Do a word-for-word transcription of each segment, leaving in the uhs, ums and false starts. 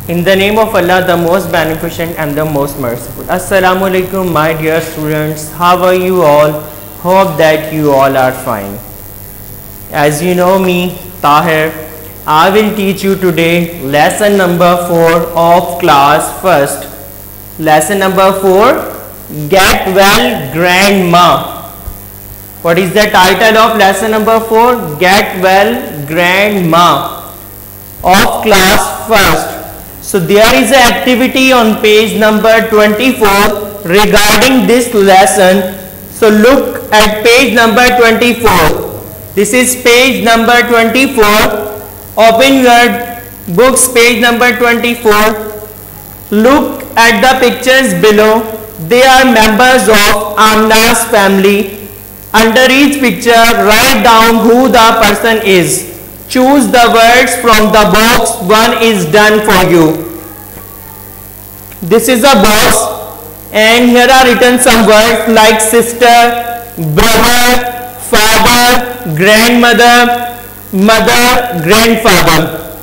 In the name of Allah, the most beneficent and the most merciful. Assalamu alaikum, my dear students. How are you all? Hope that you all are fine. As you know me, Tahir, I will teach you today lesson number four of class first. Lesson number four, Get Well Grandma. What is the title of lesson number four? Get Well Grandma of class first. So there is an activity on page number twenty-four regarding this lesson. So look at page number twenty-four. This is page number twenty-four. Open your books, page number twenty-four. Look at the pictures below. They are members of Amina's family. Under each picture, write down who the person is. Choose the words from the box. One is done for you. This is a box, and here are written some words like sister, brother, father, grandmother, mother, grandfather.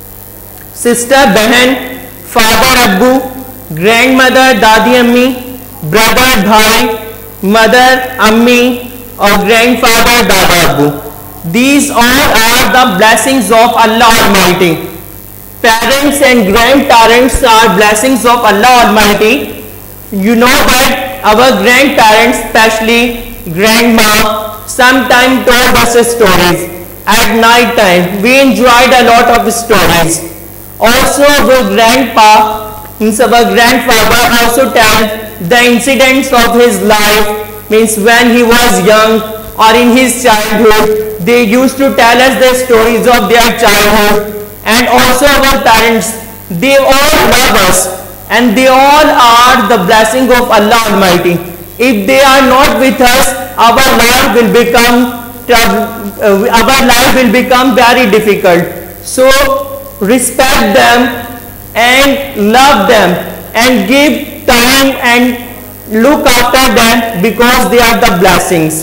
Sister बहन, father अब्बू, grandmother दादी अम्मी, brother भाई, mother अम्मी और grandfather दादा अब्बू. These all are the blessings of Allah Almighty. Parents and grandparents are blessings of Allah Almighty. You know that our grandparents, especially grandma, sometimes told us stories. At night time, we enjoyed a lot of stories. Also, our grandpa, means our grandfather, also tells the incidents of his life, means when he was young or in his childhood. They used to tell us the stories of their childhood. And also our parents, they all love us and they all are the blessing of Allah Almighty. If they are not with us, our life will become uh, our life will become very difficult. So respect them and love them and give time and look after them because they are the blessings.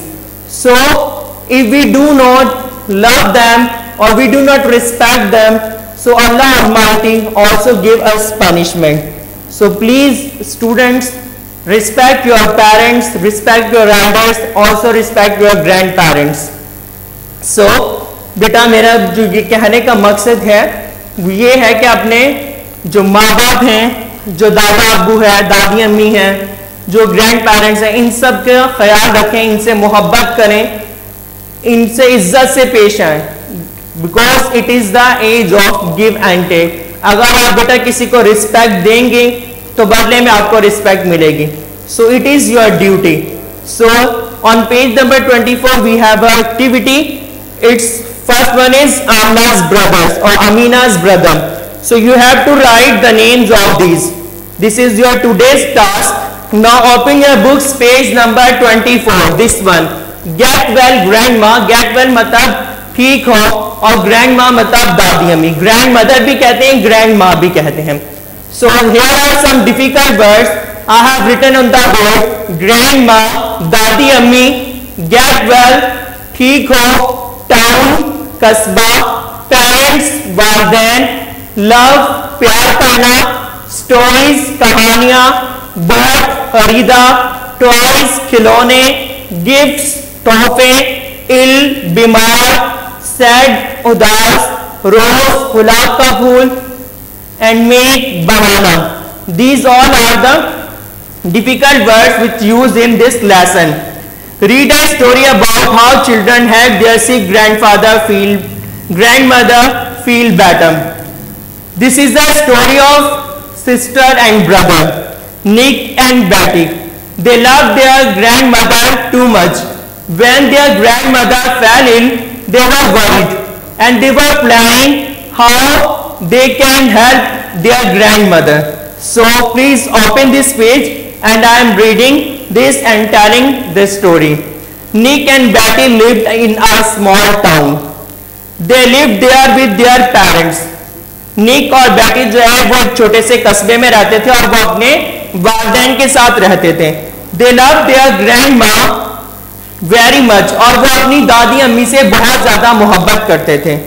So if we do not love them or we do not respect them, so Allah Almighty also give us punishment. So please students, respect your parents, respect your elders, also respect your grandparents. So बेटा मेरा जो ये कहने का मकसद है वो ये है कि अपने जो माँ बाप हैं, जो दादा अब्बू है, दादी अम्मी हैं, जो ग्रैंड पेरेंट्स हैं, इन सब का ख्याल रखें, इनसे मोहब्बत करें, इनसे इज्जत से पेश आए. Because it is the age of give and take. अगर आप बेटा किसी को रिस्पेक्ट देंगे तो बदले में आपको रिस्पेक्ट मिलेगी. So it is your duty. So on page number twenty-four we have a activity. Its first one is Amina's brothers or Amina's brother. So you have to write the names of these. This is your today's task. Now open your books, page number twenty-four. This one. Get well grandma. Get well मतलब ठीक हो और grandma मतलब दादी अम्मी. Grandmother भी कहते हैं, grandma भी कहते हैं. So here are some difficult words I have written on the board. Grandma, दादी अम्मी, get well, ठीक हो, town, कस्बा, parents, वालिदैन, love, प्यार करना, stories, कहानियाँ, bought, खरीदा, toys, खिलौने, gifts, तोहफे, इल, बीमार, सैड, उदास, रोज, गुलाब का फूल, and make, banana. These all are the difficult words which used in this lesson. Read a story about how children help their sick grandfather feel, grandmother feel better. This is the story of sister and brother, Nick and Betty. They loved their grandmother too much. When their grandmother fell ill, they were worried and they were planning how they can help their grandmother. So please open this page and I am reading this and telling this story. Nick and Betty lived in a small town. They lived there with their parents. निक और बेटी जो है वो एक छोटे से कस्बे में रहते थे और वो अपने वालिदैन के साथ रहते थे. They loved their grandma very much और वो अपनी दादी अम्मी से बहुत ज्यादा मोहब्बत करते थे.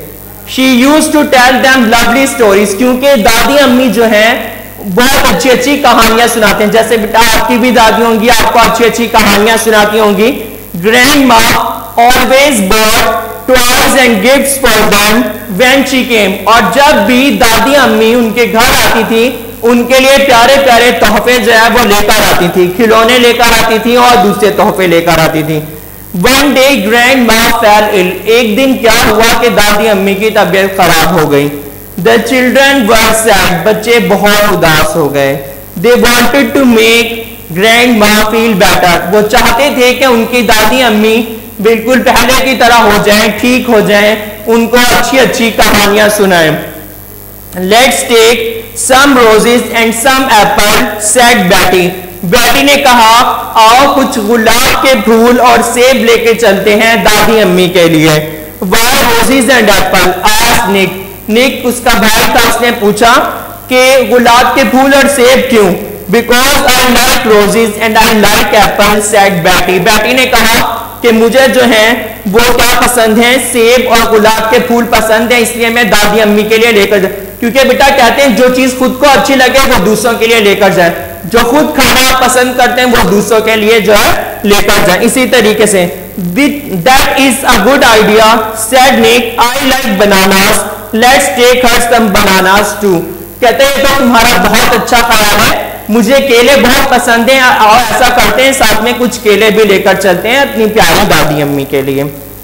She use to tell them lovely stories, क्योंकि दादी अम्मी जो हैं बहुत अच्छी अच्छी कहानियां सुनाते हैं। जैसे बेटा आपकी भी दादी होंगी, आपको अच्छी अच्छी कहानियां सुनाती होंगी। Grandma always bought toys and gifts for them when she came, और जब भी दादी अम्मी उनके घर आती थी उनके लिए प्यारे प्यारे तोहफे जो है वो लेकर आती थी, खिलौने लेकर आती थी और दूसरे तोहफे लेकर आती थी। One day grandma fell ill, एक दिन क्या हुआ कि दादी अम्मी की तबीयत खराब हो गई। द चिल्ड्रन वर सैड, बच्चे बहुत उदास हो गए। They wanted to make grandma feel better, वो चाहते थे कि उनकी दादी अम्मी बिल्कुल पहले की तरह हो जाएं, ठीक हो जाएं, उनको अच्छी अच्छी कहानियां सुनाएं। Let's take some roses and some apple said Betty, Betty ने कहा आओ कुछ गुलाब के फूल और सेब लेके चलते हैं दादी अम्मी के लिए। Why roses and apple asked Nick, Nick उसका भाई था, उसने पूछा कि गुलाब के फूल और सेब क्यों? Because I like roses and I like apple said Betty, Betty ने कहा कि मुझे जो है वो क्या पसंद है, सेब और गुलाब के फूल पसंद है, इसलिए मैं दादी अम्मी के लिए लेकर जाऊं। क्योंकि बेटा कहते हैं जो चीज खुद को अच्छी लगे वो दूसरों के लिए लेकर जाए, जो खुद खाना पसंद करते हैं वो दूसरों के लिए जो है लेकर जाए। इसी तरीके से that is a good idea said Nick, I like bananas, let's take her some bananas too, कहते हैं तो तुम्हारा बहुत अच्छा ख्याल है, मुझे केले बहुत पसंद हैं और ऐसा करते हैं साथ में कुछ केले भी लेकर चलते हैं अपनी प्यारी दादी अम्मी के लिए।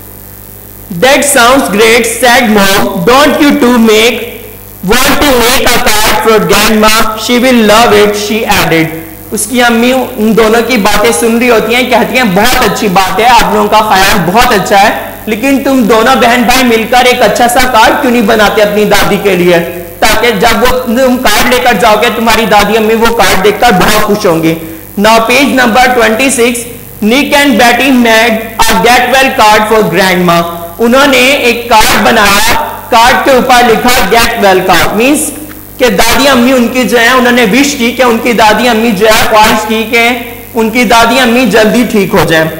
That sounds great said mom, don't you to make want to make a card for grandma, she will love it, she added। उसकी अम्मी उन दोनों की बातें सुन रही होती हैं, कहती हैं बहुत अच्छी बात है, आप लोगों का ख्याल बहुत अच्छा है, लेकिन तुम दोनों बहन भाई मिलकर एक अच्छा सा कार्ड क्यों नहीं बनाते अपनी दादी के लिए, ताकि जब वो तुम कार्ड लेकर जाओगे तुम्हारी दादी अम्मी वो कार्ड देखकर बहुत खुश होंगी। Now page number twenty six, Nick and Betty made a get well card for grandma, उन्होंने एक कार्ड बनाया, कार्ड के ऊपर लिखा गेट वेल कार्ड, मींस कि दादी अम्मी उनकी जो है उन्होंने विश की कि उनकी दादी अम्मी जो है ख्वाहिश की कि उनकी दादी अम्मी जल्दी ठीक हो जाए।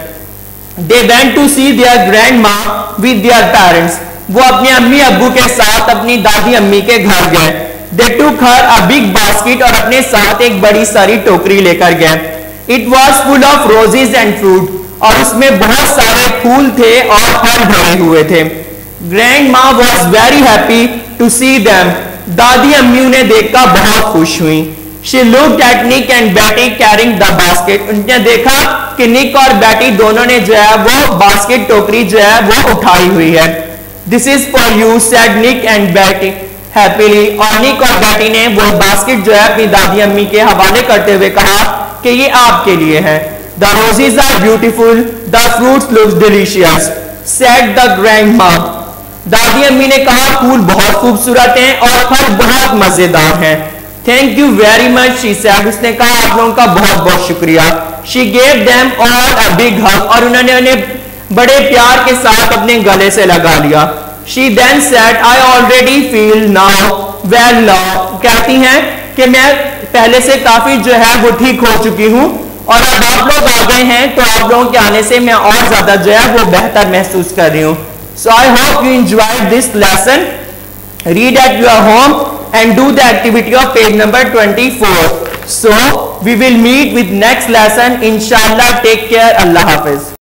They went to see their grandma with their parents, वो अपने अम्मी अब्बू के साथ अपनी दादी अम्मी के घर गए। दे टुक हर अ बिग बास्केट, और अपने साथ एक बड़ी सारी टोकरी लेकर गए। It was full of roses and fruit, और उसमें बहुत सारे फूल थे और फल भरे हुए थे। Grandma was very happy to see them, दादी अम्मी उन्हें देखकर बहुत खुश हुई। She looked at Nick and Betty carrying the basket, उन्होंने देखा कि निक और बैटी दोनों ने जो है वो बास्केट टोकरी जो है वो उठाई हुई है। This is for you said Nick and Betty happily, और निक और बैटी ने वो बास्केट जो है अपनी दादी अम्मी के हवाले करते हुए कहा कि ये आपके लिए है। The roses are beautiful, the fruits looks delicious said the grandma, दादी अम्मी ने कहा फूल बहुत खूबसूरत हैं और फल बहुत मजेदार हैं। Thank you very much she said, उसने कहा आप लोगों का बहुत बहुत शुक्रिया। She gave them all a big hug, और उन्होंने उन्हें बड़े प्यार के साथ अपने गले से लगा लिया। She then said I already feel now well now, कहती हैं कि मैं पहले से काफी जो है वो ठीक हो चुकी हूँ, और अब आप लोग आ गए हैं तो आप लोगों के आने से मैं और ज्यादा जो है वो बेहतर महसूस कर रही हूँ। So I hope you enjoyed this lesson. Read at your home and do the activity of page number twenty-four. So we will meet with next lesson. Inshallah. Take care. Allah Hafiz.